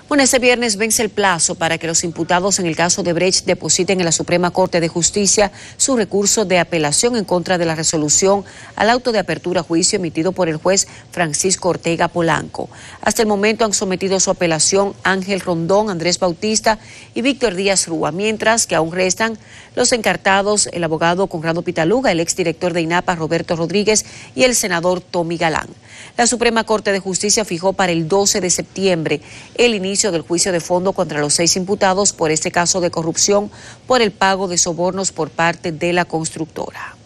Bueno, este viernes vence el plazo para que los imputados en el caso de Brecht depositen en la Suprema Corte de Justicia su recurso de apelación en contra de la resolución al auto de apertura a juicio emitido por el juez Francisco Ortega Polanco. Hasta el momento han sometido su apelación Ángel Rondón, Andrés Bautista y Víctor Díaz Rúa, mientras que aún restan los encartados, el abogado Conrado Pitaluga, el exdirector de INAPA Roberto Rodríguez y el senador Tommy Galán. La Suprema Corte de Justicia fijó para el 12 de septiembre el inicio del juicio de fondo contra los 6 imputados por este caso de corrupción por el pago de sobornos por parte de la constructora.